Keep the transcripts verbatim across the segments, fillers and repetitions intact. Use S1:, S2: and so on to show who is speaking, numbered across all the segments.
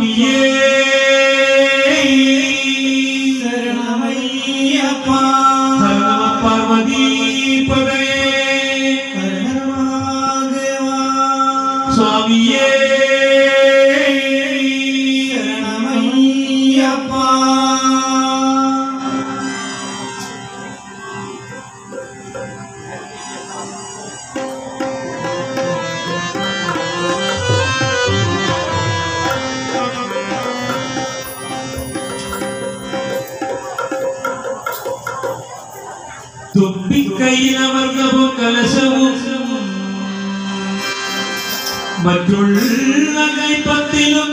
S1: स्वामिये शरणमय्यप्पा हर नमः पार्वती पदये हर हर महादेवा स्वामिये शरणमय्यप्पा തുമ്പിക്കൈയിലമർന്നവും കലശവും മറ്റുള്ള കൈപ്പത്തിലും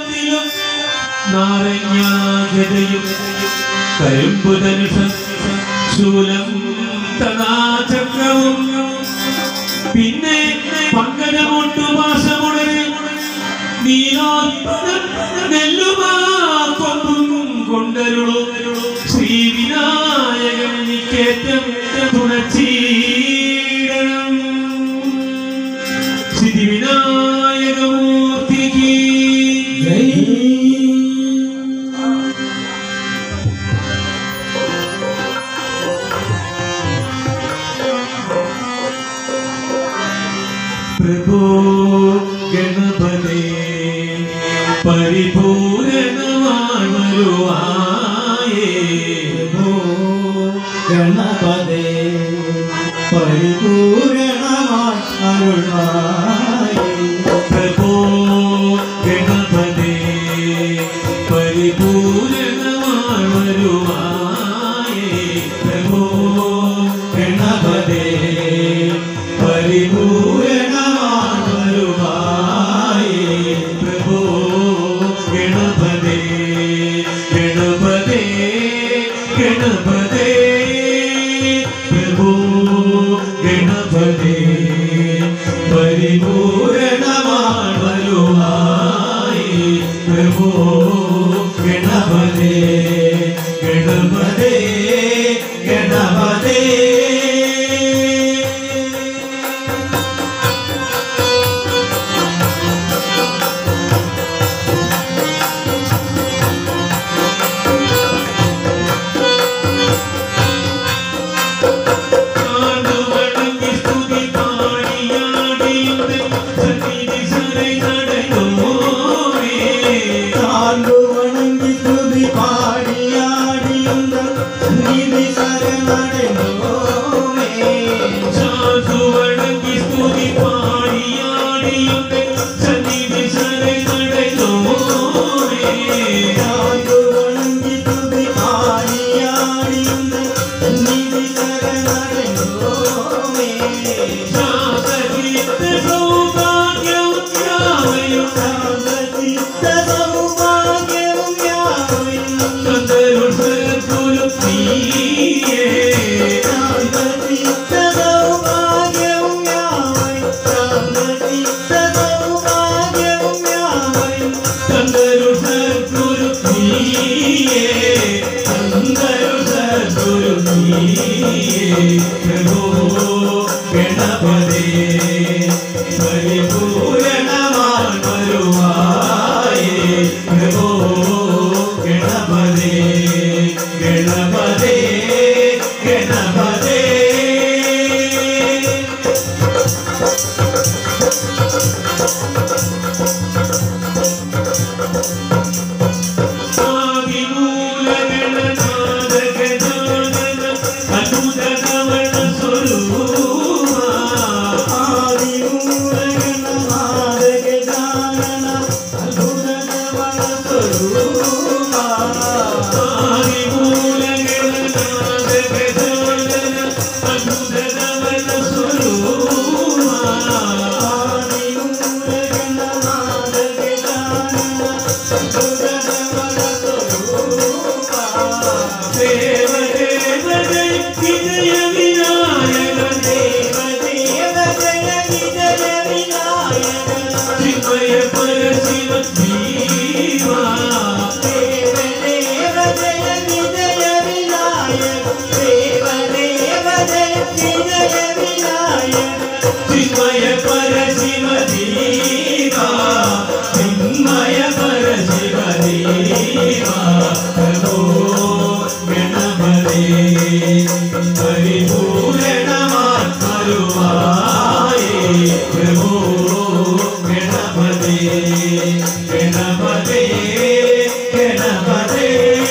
S1: നാരങ്ങാഗതയും കരിമ്പുധനുഷം ശൂലം തഥാചക്രവും പിന്നെ പങ്കജമൊട്ടുമാസമുടനെ നീലോത്പന്നം നെല്ലുമാ കൊമ്പും കൊണ്ടരുളു ശ്രീ വിനായകൻ നിക്കേറ്റം തുണച്ചീടണം സിദ്ധി വിനായകമൂർത്തിക്ക് പ്രഭോ ഗണപതേ പരിപൂരണമാണരുവായേ പ്രഭോ ഗണപതേ പരിപൂരണമായി അരുളായേ പ്രഭോ ഗണപതേ പരിപൂരണമായി വരുവായേ പ്രഭോ ഗണപതേ പരിപൂരണമായി വരുവായേ പ്രഭോ ഗണപതേ ഗണപതേ ഗണപതേ ഗണപതേ പരിപൂരണമായി വരുവായി പ്രഭോ ഗണപതേ ഗണപതേ ഗണപതേ പ്രഭോ ഗണപതേ പരിപൂരണമായി വരുവായേ പ്രഭോ ഗണപതേ ഗണപതേ ഗണപതേ Shiva ഗണപതേ ഗണപതേ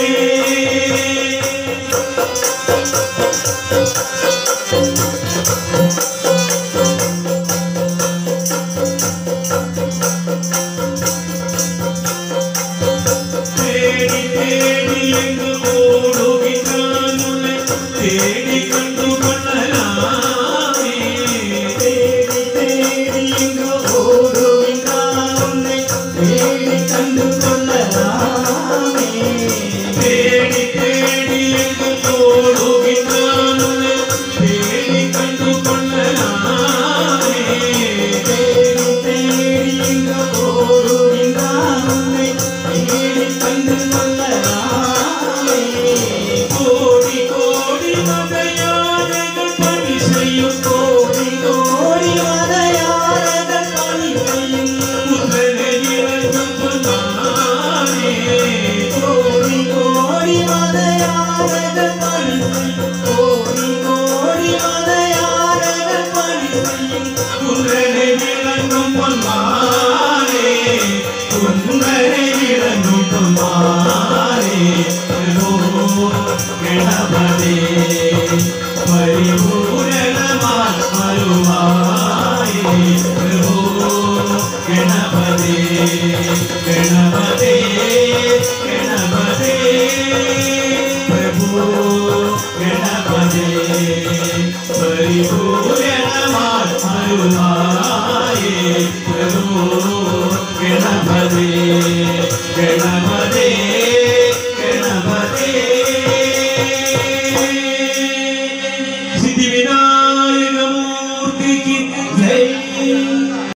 S1: തേടി തേടി എങ്ങു ഓടുകിനാനുള്ളെ തേടി കണ്ടു കൊള്ളലാമേ തേടി തേടി എങ്ങു ഓടുകിനാനുള്ളെ തേടി കണ്ടു കൊള്ളലാമേ തേടി തേടി എങ്ങു ഓടുകിനാനുള്ളെ തേടി കണ്ടു കൊള്ളലാമേ തേടി തേടി എങ്ങു ഓടുകിനാനുള്ളെ തേടി കണ്ടു കൊള്ളലാമേ കോടി കോടി മതയാനകൾ പണി ചെയ്യും കോടി കോടി മതയാനകൾ പണി ചെയ്യും പുത്രനെ ഇറങ്ങും പൊന്നാനേ കോടി കോടി മതയാനകൾ പണി ചെയ്യും കോടി കോടി മതയാനകൾ പണി ചെയ്യും പുത്രനെ ഇറങ്ങും പൊന്നാനേ പുത്രനെ ഇറങ്ങും പൊന്നാനേ ഗണപതേ പരിപൂരണമായി മരുവായി പ്രഭോ ഗണപതേ ഗണപതേ ഗണപതേ പ്രഭോ ഗണപതേ പരിപൂരണമായി മരുവായി പ്രഭോ ഗണപതേ ഗണപതേ